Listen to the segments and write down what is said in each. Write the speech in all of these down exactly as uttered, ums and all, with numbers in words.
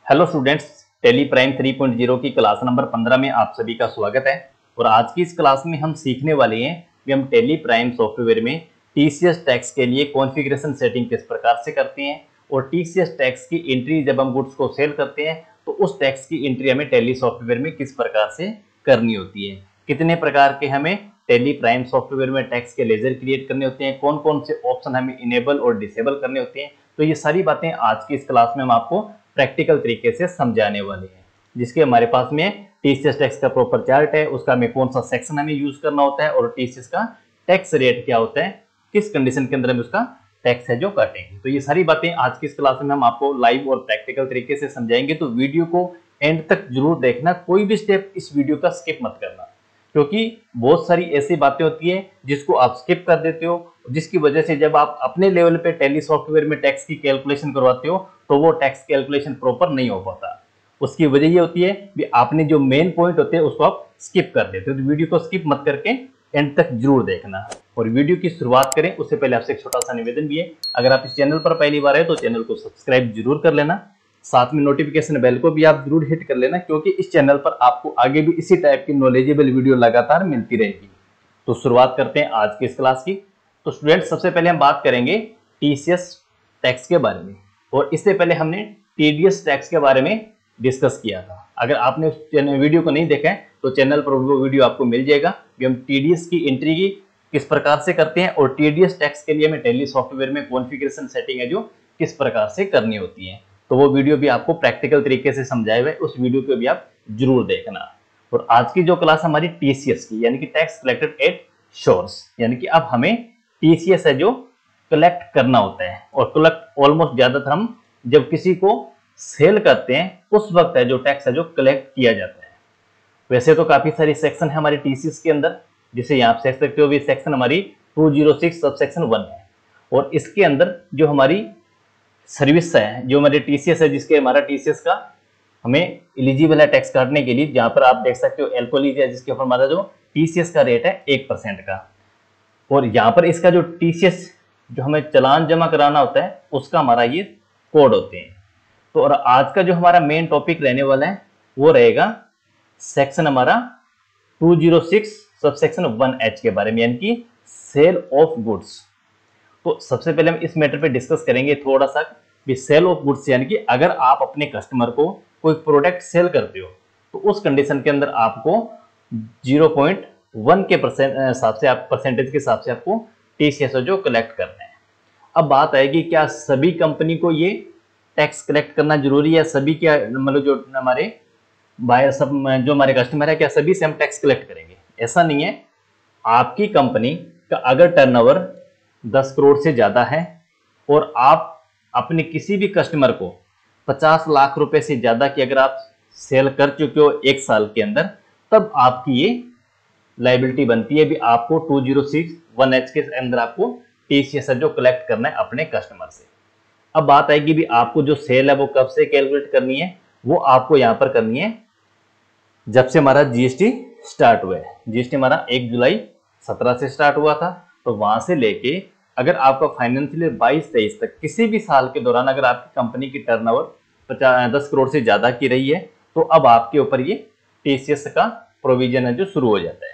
Hello students, Tally Prime three point zero की class number पंद्रह में आप सभी का स्वागत है। और आज की इस क्लास में हम सीखने वाले हैं कि हम टेली प्राइम सॉफ्टवेयर में टीसीएस टैक्स के लिए कॉन्फ़िगरेशन सेटिंग किस प्रकार से करते हैं और टीसीएस टैक्स की एंट्री जब हम गुड्स को सेल करते हैं तो उस टैक्स की एंट्री हमें टेली सॉफ्टवेयर में किस प्रकार से करनी होती है, कितने प्रकार के हमें टेली प्राइम सॉफ्टवेयर में टैक्स के लेजर क्रिएट करने होते हैं, कौन कौन से ऑप्शन हमें इनेबल और डिसेबल करने होते हैं। तो ये सारी बातें आज की इस क्लास में हम आपको प्रैक्टिकल तरीके से समझाने वाले हैं, जिसके हमारे पास में टीसीएस टैक्स का प्रॉपर चार्ट है, उसका हमें कौन सा सेक्शन हमें यूज करना होता है और टीसीएस का टैक्स रेट क्या होता है, किस कंडीशन के अंदर हम उसका टैक्स है जो काटेंगे। तो ये सारी बातें आज की इस क्लास में हम आपको लाइव और प्रैक्टिकल तरीके से समझाएंगे। तो वीडियो को एंड तक जरूर देखना, कोई भी स्टेप इस वीडियो का स्किप मत करना, क्योंकि बहुत सारी ऐसी बातें होती हैं जिसको आप स्किप कर देते हो, जिसकी वजह से जब आप अपने लेवल पे टेली सॉफ्टवेयर में टैक्स की कैलकुलेशन करवाते हो तो वो टैक्स कैलकुलेशन प्रॉपर नहीं हो पाता। उसकी वजह ये होती है कि आपने जो मेन पॉइंट होते हैं उसको आप स्किप कर देते हो। तो वीडियो को स्किप मत करके एंड तक जरूर देखना। और वीडियो की शुरुआत करें उससे पहले आपसे एक छोटा सा निवेदन भी है, अगर आप इस चैनल पर पहली बार है तो चैनल को सब्सक्राइब जरूर कर लेना, साथ में नोटिफिकेशन बेल को भी आप जरूर हिट कर लेना, क्योंकि इस चैनल पर आपको आगे भी इसी टाइप की नॉलेजेबल वीडियो लगातार मिलती रहेगी। तो शुरुआत करते हैं आज की इस क्लास की। तो स्टूडेंट्स, सबसे पहले हम बात करेंगे टीसीएस टैक्स के बारे में, और इससे पहले हमने टीडीएस टैक्स के बारे में डिस्कस किया था। अगर आपने उस वीडियो को नहीं देखा है तो चैनल पर वो वीडियो आपको मिल जाएगा कि हम टीडीएस की एंट्री की किस प्रकार से करते हैं और टीडीएस टैक्स के लिए हमें टेली सॉफ्टवेयर में कॉन्फ़िगरेशन सेटिंग है जो किस प्रकार से करनी होती है। तो वो वीडियो भी आपको प्रैक्टिकल तरीके से समझाए हुए, उस वीडियो को भी आप जरूर देखना। और आज की जो क्लास हमारी टीसीएस की, यानी कि टैक्स कलेक्टेड एट सोर्स, यानी कि अब हमें टीसीएस है जो कलेक्ट करना होता है। और कलेक्ट ऑलमोस्ट ज्यादातर हम जब किसी को सेल करते हैं उस वक्त है जो टैक्स है जो कलेक्ट किया जाता है। वैसे तो काफी सारी सेक्शन है हमारे टीसीएस के अंदर, जिसे यहाँ आप देख सकते हो भी सेक्शन हमारी two zero six subsection one है। और इसके अंदर जो हमारी सर्विस है, जो हमारे टीसीएस है, जिसके हमारा टीसीएस का हमें एलिजिबल है टैक्स काटने के लिए, जहां पर आप देख सकते हो एल्कोहलिक है जिसके ऊपर हमारा जो टीसीएस का रेट है एक परसेंट का। और यहाँ पर इसका जो टीसीएस जो हमें चालान जमा कराना होता है उसका हमारा ये कोड होते हैं। तो और आज का जो हमारा मेन टॉपिक रहने वाला है वो रहेगा सेक्शन हमारा two zero six subsection one H के बारे में, यानी कि सेल ऑफ गुड्स। तो सबसे पहले हम इस मैटर पे डिस्कस करेंगे थोड़ा सा भी सेल ऑफ गुड्स, यानी कि अगर आप अपने कस्टमर को कोई प्रोडक्ट सेल करते हो तो उस कंडीशन के अंदर आपको ज़ीरो पॉइंट वन के परसेंट हिसाब से आप परसेंटेज के हिसाब से आपको टीसीएस जो कलेक्ट करना है। अब बात आएगी, क्या सभी कंपनी को ये टैक्स कलेक्ट करना जरूरी है? सभी क्या मतलब जो हमारे बायर सब जो हमारे कस्टमर है, क्या सभी से हम टैक्स कलेक्ट करेंगे? ऐसा नहीं है। आपकी कंपनी का अगर टर्नओवर दस करोड़ से ज्यादा है और आप अपने किसी भी कस्टमर को पचास लाख रुपए से ज्यादा की अगर आप सेल कर चुके हो एक साल के अंदर, तब आपकी ये लाइबिलिटी बनती है भी आपको two zero six one H के अंदर आपको टीसीएस जो कलेक्ट करना है अपने कस्टमर से। अब बात आएगी भी आपको जो सेल है वो कब से कैलकुलेट करनी है, वो आपको यहाँ पर करनी है जब से हमारा जीएसटी स्टार्ट हुआ है। जीएसटी हमारा एक जुलाई सत्रह से स्टार्ट हुआ था, तो वहां से लेके अगर आपका फाइनेंशियल ईयर बाईस तेईस तक किसी भी साल के दौरान अगर आपकी कंपनी की टर्नओवर पचास दस करोड़ से ज्यादा की रही है तो अब आपके ऊपर ये टीसीएस का प्रोविजन है जो शुरू हो जाता है।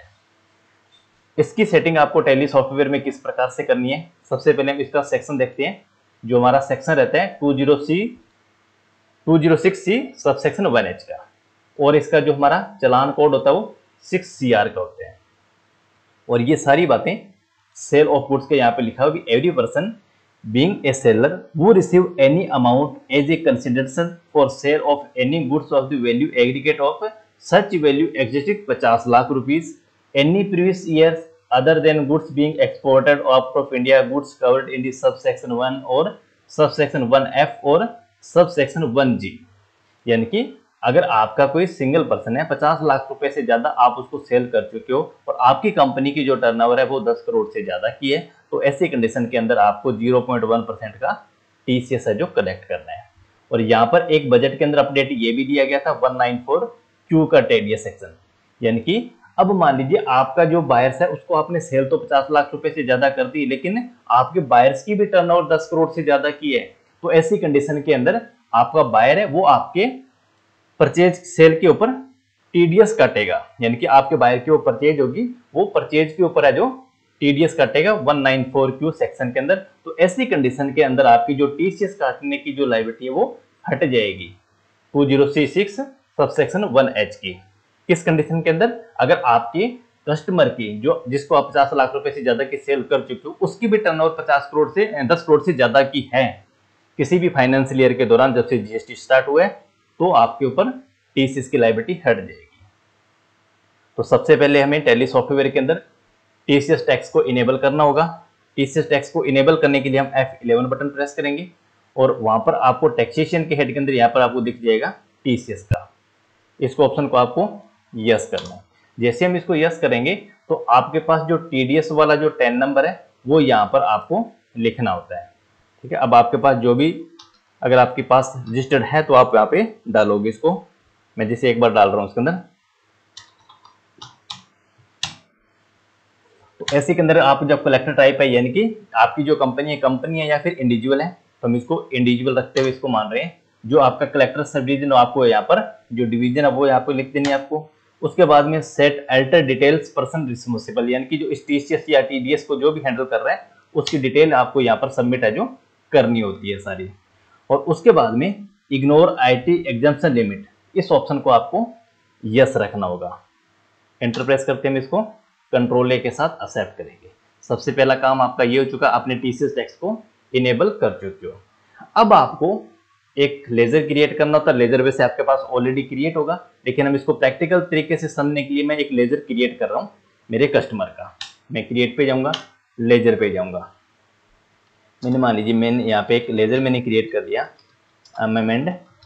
इसकी सेटिंग आपको टेली सॉफ्टवेयर में किस प्रकार से करनी है, सबसे पहले हम इसका सेक्शन देखते हैं। जो हमारा सेक्शन रहता है two zero C two zero six C subsection one H का, और इसका जो हमारा चालान कोड होता है वो सिक्स सी आर का होता है। और ये सारी बातें सेल ऑफ गुड्स के यहाँ पे लिखा हुआ, every person being a seller who receive any amount as a consideration for sale of any goods of the value aggregate of such value exceeding पचास lakh rupees any previous years other than goods being exported out of India, goods covered in the subsection one और subsection one F और subsection one G. यानी कि अगर आपका कोई single person है, पचास लाख रुपए से ज्यादा आप उसको सेल कर चुके हो और आपकी कंपनी की जो टर्नओवर है वो दस करोड़ से ज्यादा की है, तो ऐसी कंडीशन के अंदर आपको ज़ीरो पॉइंट वन परसेंट का टीसीएस है जो कलेक्ट करना है। और यहाँ पर एक बजट के अंदर अपडेट ये भी दिया गया था वन नाइन फोर क्यू का टीडीएस सेक्शन, यानी कि अब मान लीजिए आपका जो बायर्स है उसको आपने सेल तो पचास लाख रुपए से ज्यादा कर दी, लेकिन आपके बायर्स की भी टर्नओवर दस करोड़ से ज्यादा की है, तो ऐसी कंडीशन के अंदर आपका बायर है वो आपके परचेज सेल के ऊपर टीडीएस काटेगा, यानी कि आपके बायर की वो परचेज होगी, वो परचेज के ऊपर है जो टीडीएस काटेगा एक सौ चौरानवे क्यू सेक्शन के अंदर। तो ऐसी कंडीशन के अंदर आपकी जो टीसीएस काटने की जो लायबिलिटी है वो हट जाएगी two zero C six subsection one H की। किस कंडीशन के अंदर? अगर आपके कस्टमर की जो जिसको आप पचास लाख रुपए से ज्यादा की सेल कर चुके हो उसकी भी टर्नओवर पचास करोड़ से दस करोड़ से ज्यादा की है किसी भी फाइनेंशियल ईयर के दौरान जब से जीएसटी स्टार्ट हुआ है, तो आपके ऊपर टीसीएस की लायबिलिटी हट जाएगी। तो सबसे पहले हमें टैली सॉफ्टवेयर के अंदर टीसीएस टैक्स को इनेबल करना होगा। टीसीएस टैक्स को इनेबल करने के लिए हम एफ इलेवन बटन प्रेस करेंगे और वहां पर आपको टैक्सेशन के हेड के अंदर यहाँ पर आपको दिख जाएगा टीसीएस का, इसको ऑप्शन को आपको यस करना है। जैसे हम इसको यस करेंगे तो आपके पास जो टीडीएस वाला जो टेन नंबर है वो यहाँ पर आपको लिखना होता है। ठीक है, अब आपके पास जो भी अगर आपके पास रजिस्टर्ड है तो आप यहाँ पे डालोगे इसको। मैं जैसे एक बार डाल रहा हूँ इसके अंदर, तो ऐसे के अंदर आप जब कलेक्टर टाइप है यानी कि आपकी जो कंपनी है कंपनी है या फिर इंडिविजुअल है, तो हम इसको इंडिविजुअल रखते हुए इसको मान रहे हैं। जो आपका कलेक्टर सब डिवीजन आपको यहाँ पर जो डिवीजन है वो यहाँ पर लिख देनी है आपको। उसके बाद में set alter details person responsible, यानी कि जो इस टीसीएस या टीडीएस को जो भी हैंडल कर रहा है उसकी डिटेल आपको यहाँ पर सबमिट है जो करनी होती है सारी। और उसके बाद में इग्नोर आईटी एग्जाम्पशन लिमिट, इस ऑप्शन को आपको यस रखना होगा। एंटर प्रेस करते हैं, हम इसको कंट्रोल ए के साथ एक्सेप्ट करेंगे। सबसे पहला काम आपका ये हो चुका, आपने टीसीएस टैक्स को इनेबल कर चुके हो। अब आपको एक लेजर क्रिएट करना होता है। लेजर वैसे आपके पास ऑलरेडी क्रिएट होगा, लेकिन हम इसको प्रैक्टिकल तरीके से समझने के लिए मैं एक लेजर क्रिएट कर रहा हूँ मेरे कस्टमर का। मैं क्रिएट पे जाऊंगा, लेजर पे जाऊंगा। मैंने मान लीजिए मैंने यहाँ पे एक लेजर मैंने क्रिएट कर दिया अमेंड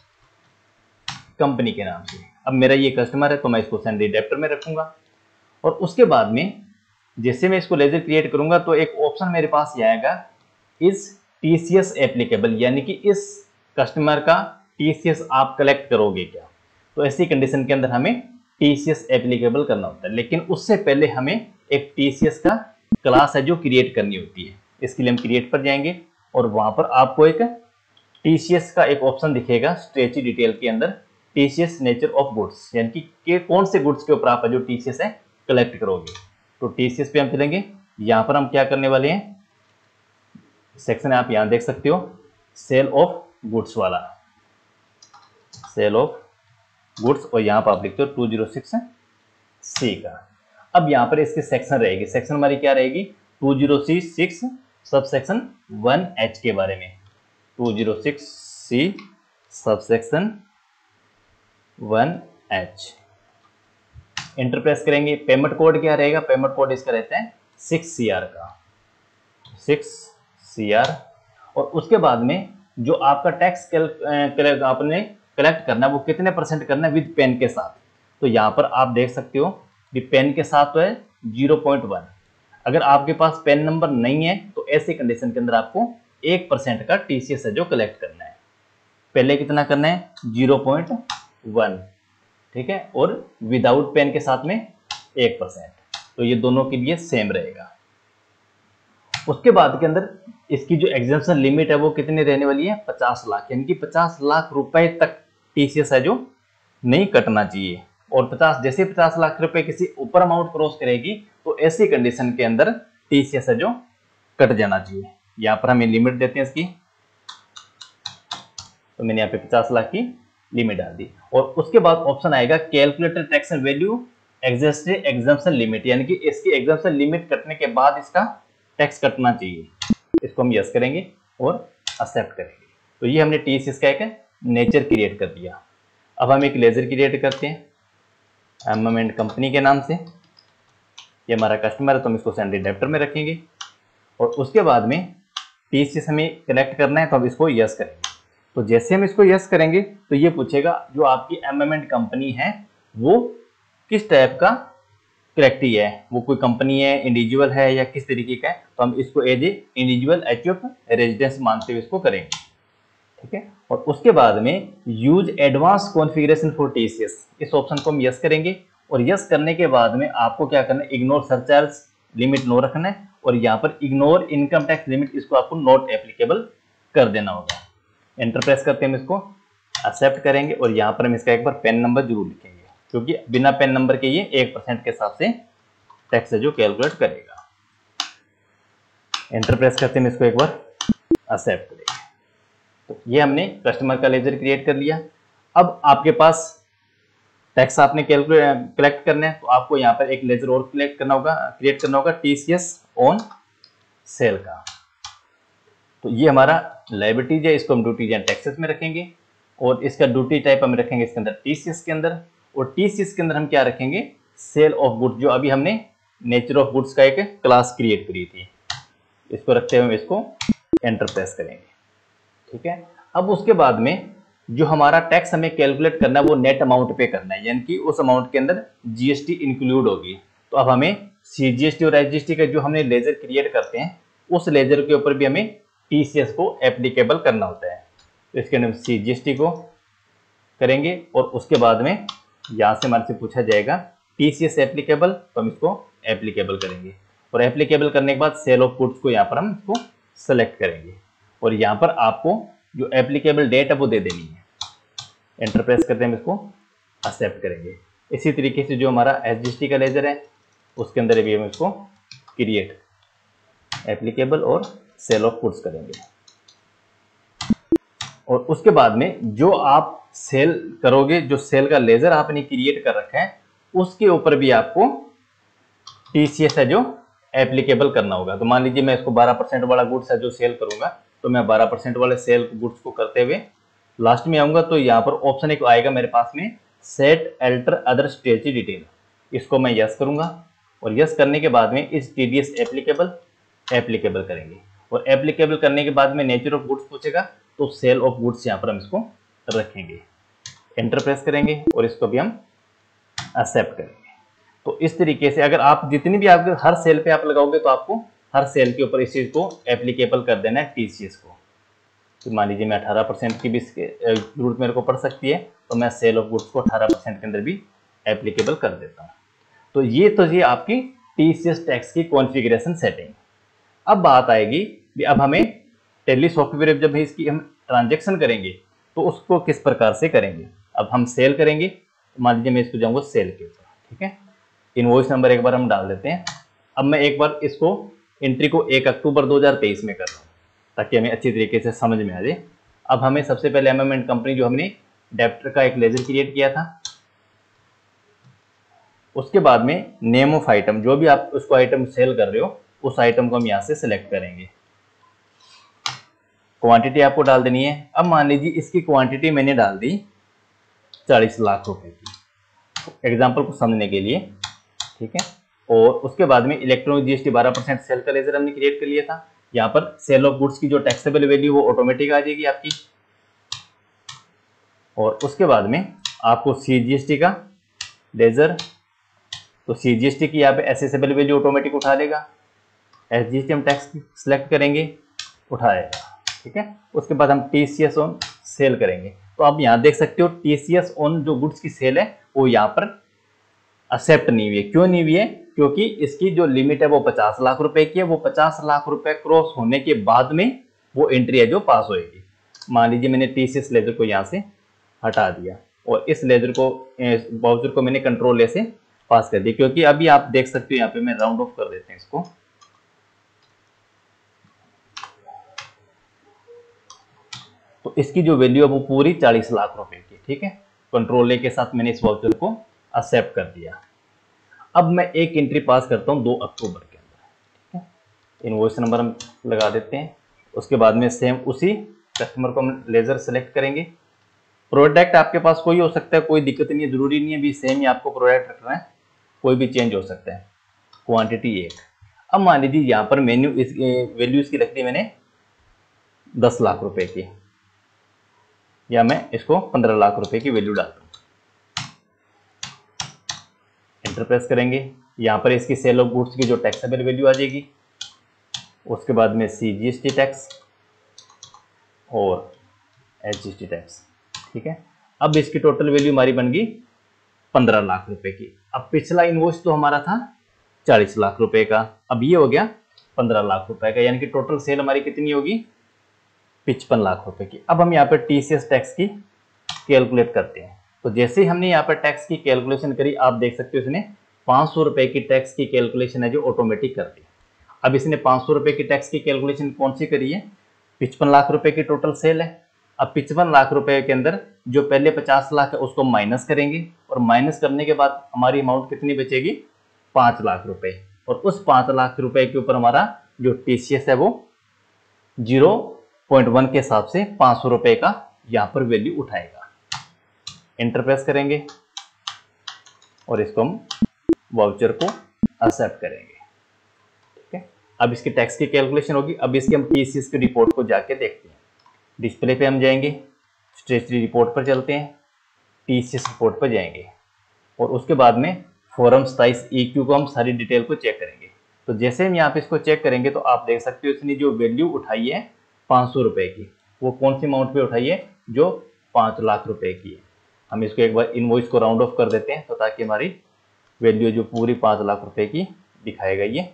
कंपनी के नाम से। अब मेरा ये कस्टमर है तो मैं इसको सैलरी डेप्टर में रखूंगा। और उसके बाद में जैसे मैं इसको लेजर क्रिएट करूंगा तो एक ऑप्शन मेरे पास ये आएगा, इस टीसीएस एप्लीकेबल, यानी कि इस कस्टमर का टीसीएस आप कलेक्ट करोगे क्या। तो ऐसी कंडीशन के अंदर हमें टीसीएस एप्लीकेबल करना होता है, लेकिन उससे पहले हमें एक टीसीएस का क्लास है जो क्रिएट करनी होती है। इसके लिए हम क्रिएट पर जाएंगे और वहां पर आपको एक टीसीएस का एक ऑप्शन दिखेगा स्ट्रेची डिटेल के अंदर, टीसीएस नेचर ऑफ गुड्स, यानी कि, कि कौन से गुड्स के ऊपर आप जो टीसीएस है कलेक्ट करोगे। तो टीसीएस पे हम चलेंगे। यहां पर हम क्या करने वाले हैं, सेक्शन आप यहां देख सकते हो, सेल ऑफ गुड्स वाला, सेल ऑफ गुड्स, और यहां पर आप लिखते हो टू जीरो सिक्स सी का। अब यहां पर इसके सेक्शन रहेगी, सेक्शन हमारी क्या रहेगी, two zero six subsection one H के बारे में, two zero six C subsection one H. Enter press करेंगे। पेमेंट कोड क्या रहेगा, पेमेंट कोड इसका रहता है सिक्स सी आर का, सिक्स सी आर। और उसके बाद में जो आपका टैक्स आपने कलेक्ट करना है वो कितने परसेंट करना है विद पेन के साथ। तो यहाँ पर आप देख सकते हो कि पेन के साथ तो है जीरो पॉइंट वन। अगर आपके पास पेन नंबर नहीं है तो ऐसे कंडीशन के अंदर आपको एक परसेंट का टीसीएस है जो कलेक्ट करना है। पहले कितना करना है, जीरो पॉइंट वन, ठीक है, और विदाउट पेन के साथ में एक परसेंट। तो ये दोनों के लिए सेम रहेगा। उसके बाद के अंदर इसकी जो एग्जेम्पशन लिमिट है वो कितनी रहने वाली है, पचास लाख, यानी कि पचास लाख रुपए तक टीसीएस है जो नहीं कटना चाहिए। और पचास जैसे पचास लाख रुपए किसी ऊपर अमाउंट क्रॉस करेगी तो ऐसी कंडीशन के अंदर टीसीएस है जो कट जाना चाहिए। यहाँ पर हमें लिमिट देते हैं इसकी, तो मैंने यहाँ पे पचास लाख की लिमिट डाल दी। और उसके बाद ऑप्शन आएगा calculated tax value existing exemption limit, यानी कि इसकी एग्जम्पशन लिमिट कटने के बाद इसका टैक्स कटना चाहिए। इसको हम यस करेंगे और एक्सेप्ट करेंगे। तो ये हमने टीसीएस का एक नेचर क्रिएट कर दिया। अब हम एक लेजर क्रिएट करते हैं एमएमएंड कंपनी के नाम से। ये हमारा कस्टमर है तो हम इसको सैलरी डेप्टर में रखेंगे। और उसके बाद में टीसीएस हमें कलेक्ट करना है तो हम इसको यस करेंगे। तो जैसे हम इसको यस करेंगे तो ये पूछेगा जो आपकी एमएमएंड कंपनी है वो किस टाइप का कलेक्टी है, वो कोई कंपनी है, इंडिविजुअल है या किस तरीके का है। तो हम इसको as a individual HUF residence मानते हुए इसको करेंगे, ठीक है। और उसके बाद में use advance configuration for TCS, इस ऑप्शन को हम यस करेंगे। और यस करने के बाद में आपको क्या करना है, इग्नोर सरचार्ज लिमिट नो रखना है और यहाँ पर इग्नोर इनकम टैक्स लिमिट, इसको आपको नॉट एप्लीकेबल कर देना होगा। एंटर प्रेस करते हैं हम इसको। एक्सेप्ट करेंगे और यहाँ पर हम इसका एक बार पेन नंबर जरूर लिखेंगे, क्योंकि बिना पेन नंबर के ये एक परसेंट के हिसाब से टैक्स है जो कैलकुलेट करेगा। एंटर प्रेस करते हैं, इसको एक बार एक्सेप्ट करेंगे। तो ये हमने कस्टमर का लेजर क्रिएट कर लिया। अब आपके पास टैक्स आपने कैलकुलेट कलेक्ट करना है, तो आपको यहाँ पर एक लेजर और कलेक्ट करना होगा, क्रिएट करना होगा टीसीएस ऑन सेल का। तो ये हमारा लायबिलिटीज है, इसको हम ड्यूटीज एंड टैक्सेस में रखेंगे और इसका ड्यूटी टाइप हम रखेंगे इसके अंदर टीसीएस के अंदर, और टीसीएस के अंदर हम क्या रखेंगे, सेल ऑफ गुड्स, जो अभी हमने नेचर ऑफ गुड्स का एक क्लास क्रिएट करी थी। इसको रखते हुए इसको एंटर प्रेस करेंगे, ठीक है। अब उसके बाद में जो हमारा टैक्स हमें कैलकुलेट करना है वो नेट अमाउंट पे करना है, यानी कि उस अमाउंट के अंदर जीएसटी इंक्लूड होगी। तो अब हमें सीजीएसटी और एसजीएसटी का जो हमने लेजर क्रिएट करते हैं उस लेजर के ऊपर भी हमें टीसीएस को एप्लीकेबल करना होता है। तो इसके अंदर सीजीएसटी को करेंगे और उसके बाद में यहाँ से हमारे से पूछा जाएगा टीसीएस एप्लीकेबल, तो हम इसको एप्लीकेबल करेंगे और एप्लीकेबल करने के बाद सेल ऑफ गुड्स को यहाँ पर हम इसको सेलेक्ट करेंगे और यहाँ पर आपको जो एप्लीकेबल डेट है वो दे देनी है। एंटर प्रेस करते हैं, हम इसको एक्सेप्ट करेंगे। इसी तरीके से जो हमारा एसजीएसटी का लेजर है उसके अंदर भी हम इसको क्रिएट एप्लीकेबल और सेल ऑफ गुड्स करेंगे और उसके बाद में जो आप सेल करोगे, जो सेल का लेजर आपने क्रिएट कर रखा है उसके ऊपर भी आपको टीसीएस है जो एप्लीकेबल करना होगा। तो मान लीजिए मैं इसको बारह परसेंट वाला गुड्स है जो सेल करूंगा, तो मैं बारह परसेंट वाले सेल गुड्स को करते हुए लास्ट में आऊंगा तो यहाँ पर ऑप्शन एक आएगा मेरे पास में set alter other status detail, इसको मैं यस करूंगा और यस करने के बाद में इस टीडीएस एप्लीकेबल एप्लीकेबल करेंगे और एप्लीकेबल करने के बाद में नेचर ऑफ गुड्स पूछेगा तो सेल ऑफ गुड्स यहाँ पर हम इसको रखेंगे। एंटर प्रेस करेंगे और इसको भी हम एक्सेप्ट करेंगे। तो इस तरीके से अगर आप जितनी भी आपके हर सेल पे आप लगाओगे तो आपको हर सेल के ऊपर इस चीज को एप्लीकेबल कर देना है टीसीएस को। तो मान लीजिए मैं अठारह परसेंट की भी जरूरत मेरे को पड़ सकती है तो मैं सेल ऑफ गुड्स को अठारह परसेंट के अंदर भी एप्लीकेबल कर देता हूँ। तो ये तो ये आपकी टीसीएस टैक्स की कॉन्फ़िगरेशन सेटिंग। अब बात आएगी कि अब हमें टैली सॉफ्टवेयर जब इसकी हम ट्रांजेक्शन करेंगे तो उसको किस प्रकार से करेंगे। अब हम सेल करेंगे, मान लीजिए मैं इसको जाऊँगा सेल के ऊपर, ठीक है। इनवॉइस नंबर एक बार हम डाल देते हैं। अब मैं एक बार इसको एंट्री को एक अक्टूबर दो हज़ार तेईस में कर रहा हूँ ताकि हमें अच्छी तरीके से समझ में आ जाए। अब हमें सबसे पहले एम एम एंड कंपनी जो हमने डेप्टर का एक लेजर क्रिएट किया था, उसके बाद में नेम ऑफ आइटम, जो भी आप उसको आइटम सेल कर रहे हो उस आइटम को हम यहाँ से सिलेक्ट करेंगे। क्वांटिटी आपको डाल देनी है। अब मान लीजिए इसकी क्वांटिटी मैंने डाल दी चालीस लाख रुपए की, एग्जाम्पल को समझने के लिए, ठीक है। और उसके बाद में इलेक्ट्रॉनिक जीएसटी बारह परसेंट सेल का लेजर हमने क्रिएट कर लिया था। यहाँ पर सेल ऑफ गुड्स की जो टैक्सेबल वैल्यू वो ऑटोमेटिक आ जाएगी आपकी। और उसके बाद में आपको सीजीएसटी का लेजर, तो सीजीएसटी की यहाँ पे एसेसेबल वैल्यू ऑटोमेटिक उठा लेगा। एसजीएसटी हम टैक्स सिलेक्ट करेंगे, उठाएगा, ठीक है। उसके बाद हम टीसीएस ऑन सेल करेंगे। तो आप यहाँ देख सकते हो टीसीएस ऑन जो गुड्स की सेल है वो यहाँ पर एक्सेप्ट नहीं हुई है। क्यों नहीं हुई है? क्योंकि इसकी जो लिमिट है वो पचास लाख रुपए की है। वो पचास लाख रुपए क्रॉस होने के बाद में वो एंट्री है जो पास होएगी। मान लीजिए मैंने टीसीएस लेजर को यहाँ से हटा दिया और इस लेजर को बाउचर को मैंने कंट्रोल ए से पास कर दिया, क्योंकि अभी आप देख सकते हो यहाँ पे मैं राउंड ऑफ कर देते हैं इसको। तो इसकी जो वैल्यू है वो पूरी चालीस लाख रुपए की, ठीक है। कंट्रोल ए के साथ मैंने इस वाउचर को एक्सेप्ट कर दिया। अब मैं एक एंट्री पास करता हूँ दो अक्टूबर के अंदर, ठीक है। इनवॉइस नंबर हम लगा देते हैं। उसके बाद में सेम उसी कस्टमर को हम लेजर सेलेक्ट करेंगे। प्रोडक्ट आपके पास कोई हो सकता है, कोई दिक्कत नहीं है, जरूरी नहीं है भी सेम ही आपको प्रोडक्ट रखना है, कोई भी चेंज हो सकता है। क्वांटिटी एक। अब मान लीजिए यहाँ पर मेन्यू इस वैल्यू इसकी रख दी मैंने दस लाख रुपए की, या मैं इसको पंद्रह लाख रुपए की वैल्यू डालता हूँ। एंटर प्रेस करेंगे। यहाँ पर इसकी सेल ऑफ गुड्स की जो टैक्सेबल वैल्यू आ जाएगी। उसके बाद में सीजीएसटी टैक्स और एसजीएसटी टैक्स, ठीक है। अब इसकी टोटल वैल्यू हमारी बन गई पंद्रह लाख रुपए की। अब पिछला इनवॉइस तो हमारा था चालीस लाख रुपए का, अब ये हो गया पंद्रह लाख रुपए का, यानी कि टोटल सेल हमारी कितनी होगी पचपन लाख रुपए की। अब हम यहाँ पर टीसीएस टैक्स की कैलकुलेट करते हैं। तो जैसे ही हमने यहाँ पर टैक्स की कैलकुलेशन करी, आप देख सकते हो इसने पाँच सौ रुपए की टैक्स की कैलकुलेशन है जो ऑटोमेटिक कर दी। अब इसने पाँच सौ रुपए की टैक्स की कैलकुलेशन कौन सी करी है, पचपन लाख रुपए की टोटल सेल है। अब पचपन लाख रुपए के अंदर जो पहले पचास लाख है उसको माइनस करेंगे, और माइनस करने के बाद हमारी अमाउंट कितनी बचेगी, पाँच लाख रुपए। और उस पाँच लाख रुपए के ऊपर हमारा जो टीसीएस है वो जीरो पॉइंट वन के हिसाब से पाँच सौ रुपए का यहाँ पर वैल्यू उठाएगा। एंटर प्रेस करेंगे और इसको हम वाउचर को एक्सेप्ट करेंगे। ठीक है, अब इसकी टैक्स की कैलकुलेशन होगी। अब इसकी हम टीसीएस की रिपोर्ट को जाके देखते हैं। डिस्प्ले पे हम जाएंगे, स्टेटरी रिपोर्ट पर चलते हैं, टीसीएस रिपोर्ट पर जाएंगे और उसके बाद में फॉर्म सताईस ई क्यू को हम सारी डिटेल को चेक करेंगे। तो जैसे हम यहाँ पे इसको चेक करेंगे तो आप देख सकते हो इसने जो वैल्यू उठाई है पाँच सौ रुपए की, वो कौन सी अमाउंट पे उठाई है, जो पाँच लाख रुपए की है। हम इसको एक बार इनवॉइस को राउंड ऑफ कर देते हैं तो ताकि हमारी वैल्यू जो पूरी पाँच लाख रुपए की दिखाएगा ये।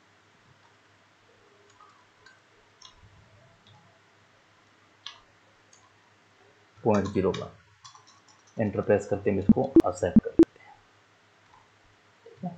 पॉइंट जीरो का एंटर प्रेस करते हैं, इसको एक्सेप्ट कर देते हैं।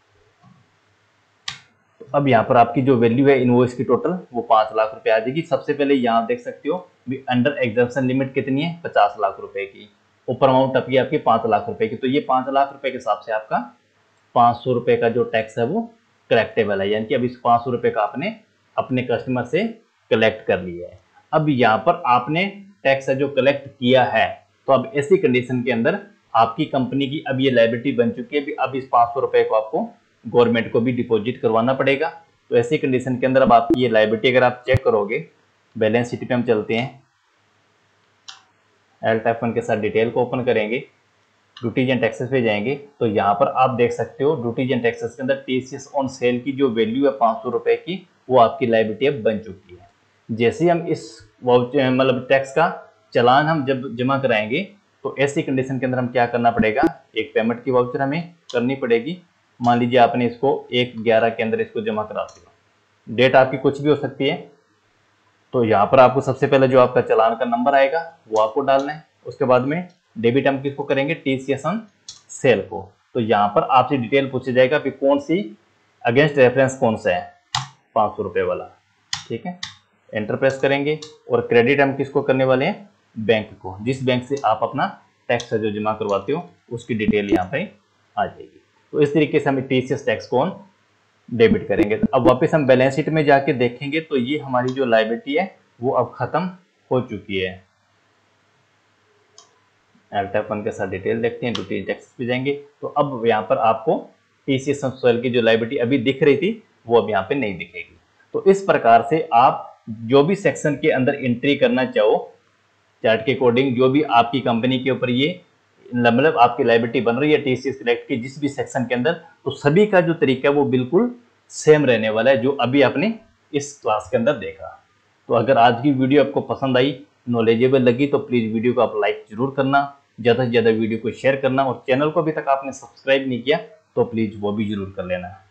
तो अब यहाँ पर आपकी जो वैल्यू है इनवॉइस की टोटल वो पाँच लाख रुपए आ जाएगी। सबसे पहले यहाँ देख सकते हो भी अंडर एग्जम्पशन लिमिट कितनी है, पचास लाख रुपए की। ऊपर अमाउंट आपकी आपकी पाँच लाख रुपए की। तो ये पाँच लाख रुपए के हिसाब से आपका पाँच सौ रुपए का जो टैक्स है वो कलेक्टेबल है, यानी कि अब इस पाँच सौ रुपए का आपने अपने कस्टमर से कलेक्ट कर लिया है। अब यहाँ पर आपने टैक्स है जो कलेक्ट किया है, तो अब ऐसी कंडीशन के अंदर आपकी कंपनी की अब ये लायबिलिटी बन चुकी है। भी अब इस पाँच सौ रुपए को आपको गवर्नमेंट को भी डिपॉजिट करवाना पड़ेगा। तो ऐसी कंडीशन के अंदर अब आपकी ये लायबिलिटी अगर आप चेक करोगे, बैलेंस शीट पे हम चलते हैं, एल्ट एफ वन के साथ डिटेल को ओपन करेंगे, ड्यूटीज एंड टैक्सेस पे जाएंगे तो यहाँ पर आप देख सकते हो ड्यूटीज एंड टैक्सेस के अंदर टीसीएस ऑन सेल की जो वैल्यू है पाँच सौ रुपए की, वो आपकी लायबिलिटी अब बन चुकी है। जैसे ही हम इस मतलब टैक्स का चालान हम जब जमा कराएंगे तो ऐसी कंडीशन के अंदर हम क्या करना पड़ेगा, एक पेमेंट की वाउचर हमें करनी पड़ेगी। मान लीजिए आपने इसको एक ग्यारह के अंदर इसको जमा कराते हो, डेट आपकी कुछ भी हो सकती है। तो यहाँ पर आपको सबसे पहले जो आपका चालान का नंबर आएगा वो आपको डालना है। उसके बाद में डेबिट हम किसको करेंगे, टीसीएस ऑन सेल को। तो यहाँ पर आपसे डिटेल पूछा जाएगा कि कौन सी अगेंस्ट रेफरेंस कौन सा है, पाँच सौ रुपये वाला। ठीक है, एंटर प्रेस करेंगे और क्रेडिट हम किसको करने वाले हैं, बैंक को। जिस बैंक से आप अपना टैक्स जो जमा करवाते हो उसकी डिटेल यहाँ पे आ जाएगी। तो इस तरीके से हम टीसीएस टैक्स को डेबिट करेंगे। अब वापस हम बैलेंस शीट में जाके देखेंगे तो ये हमारी जो लायबिलिटी है वो अब खत्म हो चुकी है। एल्ट एफ वन के साथ डिटेल देखते हैं, ड्यूटी टैक्स पे जाएंगे तो अब यहाँ पर आपको टीसीएस ऑन सेल की जो लायबिलिटी अभी दिख रही थी वो अब यहाँ पे नहीं दिखेगी। तो इस प्रकार से आप जो भी सेक्शन के अंदर एंट्री करना चाहो चार्ट के अकॉर्डिंग, जो भी आपकी कंपनी के ऊपर ये मतलब आपकी लायबिलिटी बन रही है टीसीएस सिलेक्ट की जिस भी सेक्शन के अंदर, तो सभी का जो तरीका है वो बिल्कुल सेम रहने वाला है जो अभी आपने इस क्लास के अंदर देखा। तो अगर आज की वीडियो आपको पसंद आई, नॉलेजेबल लगी तो प्लीज़ वीडियो को आप लाइक जरूर करना, ज़्यादा से ज़्यादा वीडियो को शेयर करना और चैनल को अभी तक आपने सब्सक्राइब नहीं किया तो प्लीज़ वो भी जरूर कर लेना।